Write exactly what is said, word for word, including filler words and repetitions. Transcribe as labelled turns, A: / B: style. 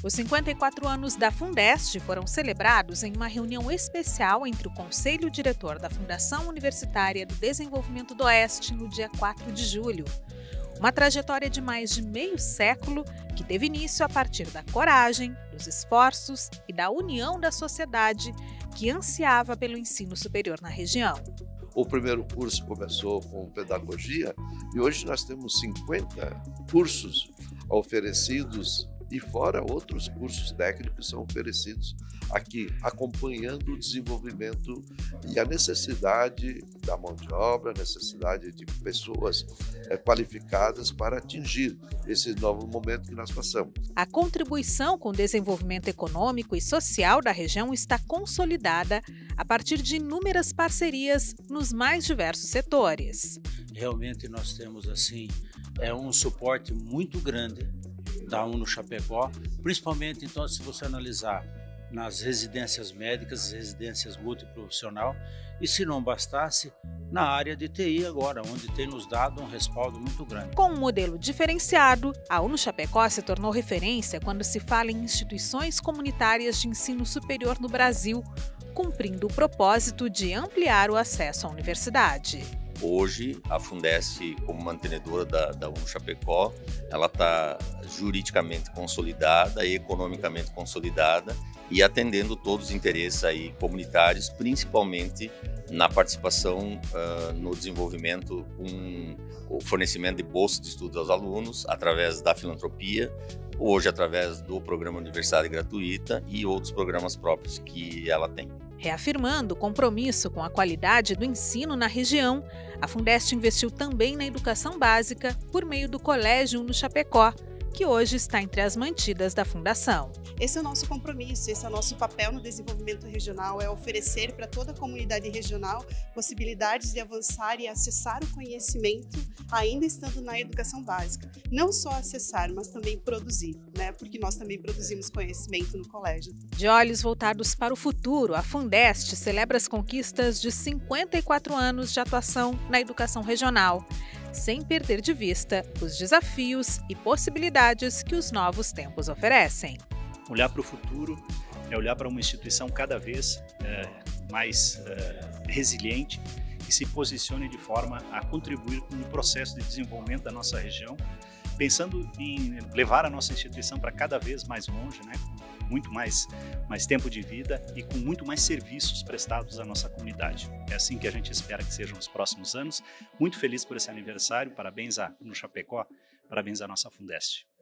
A: Os cinquenta e quatro anos da Fundest foram celebrados em uma reunião especial entre o Conselho Diretor da Fundação Universitária do Desenvolvimento do Oeste no dia quatro de julho. Uma trajetória de mais de meio século que teve início a partir da coragem, dos esforços e da união da sociedade que ansiava pelo ensino superior na região.
B: O primeiro curso começou com pedagogia e hoje nós temos cinquenta cursos oferecidos e fora outros cursos técnicos que são oferecidos aqui, acompanhando o desenvolvimento e a necessidade da mão de obra, a necessidade de pessoas é, qualificadas para atingir esse novo momento que nós passamos.
A: A contribuição com o desenvolvimento econômico e social da região está consolidada a partir de inúmeras parcerias nos mais diversos setores.
C: Realmente nós temos assim é um suporte muito grande da UNO Chapecó, principalmente então se você analisar nas residências médicas, residências multiprofissional e se não bastasse, na área de T I agora, onde tem nos dado um respaldo muito grande.
A: Com um modelo diferenciado, a UNO Chapecó se tornou referência quando se fala em instituições comunitárias de ensino superior no Brasil, cumprindo o propósito de ampliar o acesso à universidade.
D: Hoje, a Fundest, como mantenedora da, da UNO Chapecó, ela está juridicamente consolidada e economicamente consolidada e atendendo todos os interesses aí comunitários, principalmente na participação uh, no desenvolvimento com o fornecimento de bolsas de estudo aos alunos através da filantropia, hoje através do programa Universidade Gratuita e outros programas próprios que ela tem.
A: Reafirmando o compromisso com a qualidade do ensino na região, a Fundest investiu também na educação básica por meio do Colégio UNO Chapecó, que hoje está entre as mantidas da Fundação.
E: Esse é o nosso compromisso, esse é o nosso papel no desenvolvimento regional, é oferecer para toda a comunidade regional possibilidades de avançar e acessar o conhecimento ainda estando na educação básica. Não só acessar, mas também produzir, né? Porque nós também produzimos conhecimento no colégio.
A: De olhos voltados para o futuro, a Fundest celebra as conquistas de cinquenta e quatro anos de atuação na educação regional, sem perder de vista os desafios e possibilidades que os novos tempos oferecem.
F: Olhar para o futuro é olhar para uma instituição cada vez é, mais é, resiliente e se posicione de forma a contribuir com o processo de desenvolvimento da nossa região, pensando em levar a nossa instituição para cada vez mais longe, né, com muito mais, mais tempo de vida e com muito mais serviços prestados à nossa comunidade. É assim que a gente espera que sejam os próximos anos. Muito feliz por esse aniversário, parabéns a UNO Chapecó, parabéns à nossa Fundest.